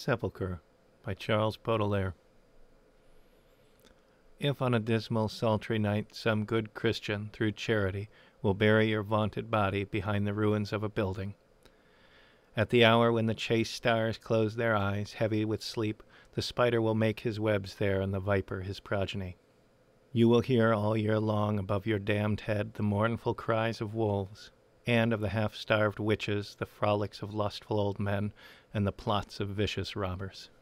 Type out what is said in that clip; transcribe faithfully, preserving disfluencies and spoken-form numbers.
Sepulchre by Charles Baudelaire. If on a dismal, sultry night some good Christian, through charity, will bury your vaunted body behind the ruins of a building, at the hour when the chaste stars close their eyes, heavy with sleep, the spider will make his webs there and the viper his progeny. You will hear all year long above your damned head the mournful cries of wolves, and of the half-starved witches, the frolics of lustful old men, and the plots of vicious robbers.